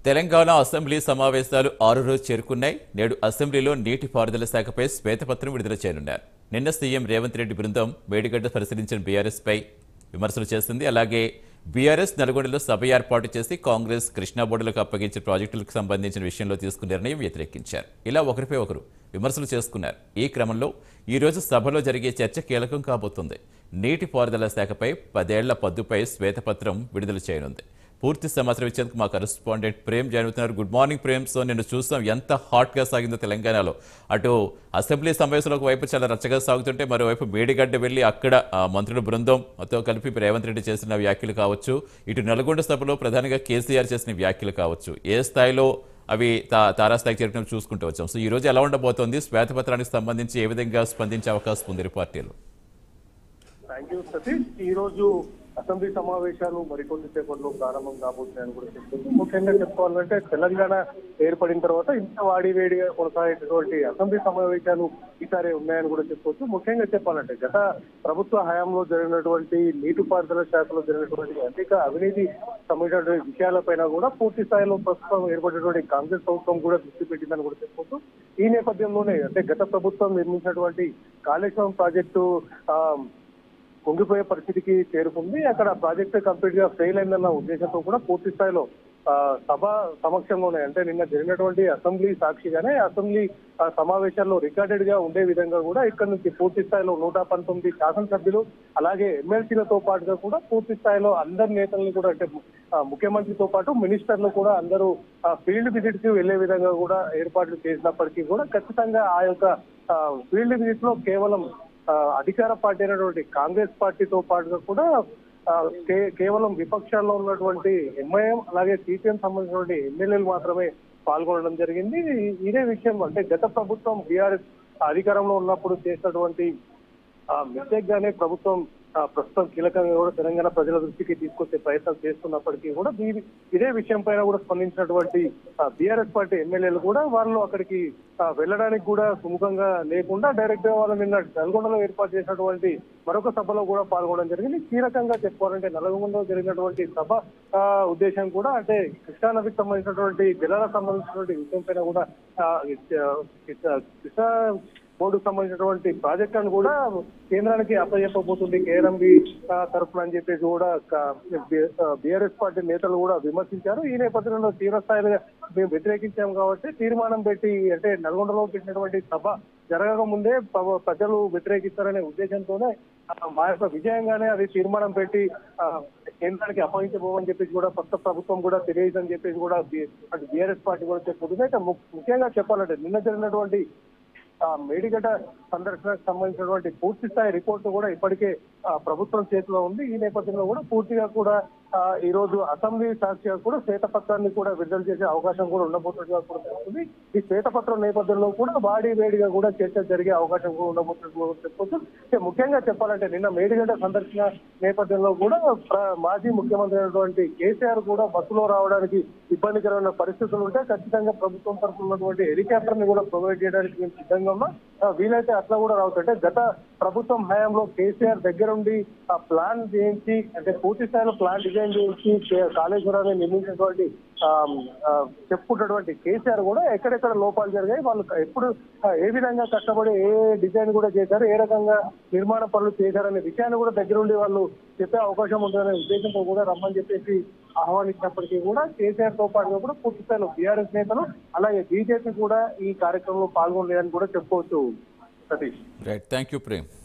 Telangana assembly సమావేశాలు 6 రోజు చేరుకున్నాయి. నేడు అసెంబ్లీలో నీటిపారుదల శాఖపై శ్వేతపత్రం విడుదల చేయనున్నారు. నిన్న సీఎం రేవంత్ రెడ్డి బృందం మేడిగడ్డ పరిశీలించిన బీఆర్ఎస్పై విమర్శలు చేసింది. అలాగే బీఆర్ఎస్ నల్గొండలో సభ ఏర్పాటు చేసి కాంగ్రెస్ కృష్ణా బోర్డులకు అప్పగించిన ప్రాజెక్టులకు సంబంధించిన విషయంలో తీసుకున్న నిర్ణయం వ్యతిరేకించారు. ఇలా ఒకరిపై ఒకరు విమర్శలు చేసుకున్నారు. ఈ క్రమంలో ఈ రోజు సభలో జరిగే చర్చ కీలకం కాబోతుంది. నీటిపారుదల శాఖపై 10 ఏళ్ల పద్దుపై శ్వేతపత్రం విడుదల చేయనుంది. పూర్తి సమాచారం ఇచ్చేందుకు మా కరెస్పాండెంట్ ప్రేమ్ జాయిన్ అవుతున్నారు. Good morning Prem. సో నేను చూస్తాం ఎంత హాట్గా సాగిందో తెలంగాణలో. అటు అసెంబ్లీ సమావేశంలో ఒకవైపు చాలా రచ్చగా సాగుతుంటే మరోవైపు మేడిగడ్డ వెళ్ళి అక్కడ మంత్రుల బృందంతో కలిపి రేవంత్ రెడ్డి చేసిన వ్యాఖ్యలు కావచ్చు, ఇటు నల్గొండ సభలో ప్రధానంగా కేసీఆర్ చేసిన వ్యాఖ్యలు కావచ్చు, ఏ స్థాయిలో అవి తారాస్థాయికి చేరుకుని చూసుకుంటూ వచ్చాం. సో ఈ రోజు ఎలా ఉండబోతోంది, శ్వేతపత్రానికి సంబంధించి ఏ విధంగా స్పందించే అవకాశం ఉంది పార్టీలు? Thank you Satish. ఈ రోజు అసెంబ్లీ సమావేశాలు మరికొన్ని సేపట్లో ప్రారంభం కాబోతున్నాయని కూడా చెప్తుంది. ముఖ్యంగా చెప్పుకోవాలంటే తెలంగాణ ఏర్పడిన తర్వాత ఇంత వాడివేడిగా కొనసాగేటటువంటి అసెంబ్లీ సమావేశాలు ఈసారి ఉన్నాయని కూడా చెప్పుకోవచ్చు. ముఖ్యంగా చెప్పాలంటే గత ప్రభుత్వ హయాంలో జరిగినటువంటి నీటిపారుదల శాఖలో జరిగినటువంటి అనేక అవినీతి సంబంధించినటువంటి విషయాలపైన కూడా పూర్తి స్థాయిలో ప్రస్తుతం ఏర్పడినటువంటి కాంగ్రెస్ ప్రభుత్వం కూడా దృష్టి పెట్టిందని కూడా చెప్పుకోవచ్చు. ఈ నేపథ్యంలోనే అంటే గత ప్రభుత్వం నిర్మించినటువంటి కాళేశ్వరం ప్రాజెక్టు కుంగిపోయే పరిస్థితికి చేరుకుంది. అక్కడ ప్రాజెక్ట్ కంప్లీట్ గా ఫెయిల్ అయిందన్న ఉద్దేశంతో కూడా పూర్తి స్థాయిలో సభ సమక్షంలోనే అంటే నిన్న జరిగినటువంటి అసెంబ్లీ సాక్షిగానే అసెంబ్లీ సమావేశాల్లో రికార్డెడ్ గా ఉండే విధంగా కూడా ఇక్కడ నుంచి పూర్తి స్థాయిలో 119 శాసనసభ్యులు అలాగే ఎమ్మెల్సీలతో పాటుగా కూడా పూర్తి స్థాయిలో అందరి నేతల్ని కూడా అంటే ముఖ్యమంత్రితో పాటు మినిస్టర్లు కూడా అందరూ ఫీల్డ్ విజిట్ కి వెళ్లే విధంగా కూడా ఏర్పాట్లు చేసినప్పటికీ కూడా ఖచ్చితంగా ఆ యొక్క ఫీల్డ్ విజిట్ లో కేవలం అధికార పార్టీ అయినటువంటి కాంగ్రెస్ పార్టీతో పాటుగా కూడా కేవలం విపక్షాల్లో ఉన్నటువంటి ఎంఐఎం అలాగే సిపిఎం సంబంధించినటువంటి ఎమ్మెల్యేలు మాత్రమే పాల్గొనడం జరిగింది. ఇదే విషయం అంటే గత ప్రభుత్వం బీఆర్ఎస్ అధికారంలో ఉన్నప్పుడు చేసినటువంటి మిస్టేక్ గానే ప్రభుత్వం ప్రస్తుతం కీలకంగా కూడా తెలంగాణ ప్రజల దృష్టికి తీసుకొచ్చే ప్రయత్నం చేస్తున్నప్పటికీ కూడా ఇదే విషయం పైన కూడా స్పందించినటువంటి బీఆర్ఎస్ పార్టీ ఎమ్మెల్యేలు కూడా వాళ్ళు అక్కడికి వెళ్ళడానికి కూడా సుముఖంగా లేకుండా డైరెక్ట్ గా వాళ్ళు నిన్న నల్గొండలో ఏర్పాటు చేసినటువంటి మరొక సభలో కూడా పాల్గొనడం జరిగింది. కీలకంగా చెప్పుకోవాలంటే నల్గొండలో జరిగినటువంటి సభ ఉద్దేశం కూడా అంటే కృష్ణానదికి సంబంధించినటువంటి జలాలకు సంబంధించినటువంటి విషయం పైన కూడా కృష్ణా బోర్డుకు సంబంధించినటువంటి ప్రాజెక్టులను కూడా కేంద్రానికి అప్పచెప్పబోతుంది కేఆర్ఎంబి తరఫున అని చెప్పేసి కూడా బీఆర్ఎస్ పార్టీ నేతలు కూడా విమర్శించారు. ఈ నేపథ్యంలో తీవ్రస్థాయిలో మేము వ్యతిరేకించాం కాబట్టి తీర్మానం పెట్టి అంటే నల్గొండలో పెట్టినటువంటి సభ జరగక ముందే ప్రజలు వ్యతిరేకిస్తారనే ఉద్దేశంతోనే మా యొక్క విజయంగానే అది తీర్మానం పెట్టి కేంద్రానికి అప్పగించబోమని చెప్పేసి కూడా కొత్త ప్రభుత్వం కూడా తెలియదని చెప్పేసి కూడా అటు బీఆర్ఎస్ పార్టీ కూడా చెప్పుకుంటుంది. అయితే ముఖ్యంగా చెప్పాలంటే నిన్న జరిగినటువంటి మేడిగడ్డ సందర్శనకు సంబంధించినటువంటి పూర్తి స్థాయి రిపోర్టు కూడా ఇప్పటికే ప్రభుత్వం చేతిలో ఉంది. ఈ నేపథ్యంలో కూడా పూర్తిగా కూడా ఈ రోజు అసెంబ్లీ సాక్షిగా కూడా శ్వేతపత్రాన్ని కూడా విడుదల చేసే అవకాశం కూడా ఉండబోతున్నట్టుగా కూడా తెలుస్తుంది. ఈ శ్వేతపత్రం నేపథ్యంలో కూడా వేడిగా కూడా చర్చ జరిగే అవకాశం కూడా ఉండబోతున్నట్టు చెప్పుకోవచ్చు. ముఖ్యంగా చెప్పాలంటే నిన్న మేడిగడ్డ సందర్శన నేపథ్యంలో కూడా మాజీ ముఖ్యమంత్రి అయినటువంటి కేసీఆర్ కూడా బస్సులో రావడానికి ఇబ్బందికరమైన పరిస్థితులు ఉంటే ఖచ్చితంగా ప్రభుత్వం తరఫున ఉన్నటువంటి హెలికాప్టర్ ని కూడా ప్రొవైడ్ చేయడానికి మేము సిద్ధంగా ఉన్నాం. వీలైతే అట్లా కూడా రావుతుంటే గత ప్రభుత్వం హయాంలో కేసీఆర్ దగ్గరుండి ఆ ప్లాన్ చేయించి అంటే పూర్తి స్థాయిలో ప్లాన్ డిజైన్ చేయించి కాళేశ్వరాన్ని నిర్మించినటువంటి చెప్పుకుంటున్నటువంటి కేసీఆర్ కూడా ఎక్కడెక్కడ లోపాలు జరిగాయి, వాళ్ళు ఎప్పుడు ఏ విధంగా కష్టపడి ఏ డిజైన్ కూడా చేశారు, ఏ రకంగా నిర్మాణ పనులు చేశారనే విషయాన్ని కూడా దగ్గరుండి వాళ్ళు చెప్పే అవకాశం ఉంటుందనే ఉద్దేశంతో కూడా రమ్మని చెప్పేసి ఆహ్వానించినప్పటికీ కూడా కేసీఆర్ తో పాటుగా కూడా పూర్తి స్థాయిలో బీఆర్ఎస్ నేతలు అలాగే బీజేపీ కూడా ఈ కార్యక్రమంలో పాల్గొనలేదని కూడా చెప్పుకోవచ్చు. Satish. Right, thank you Prem.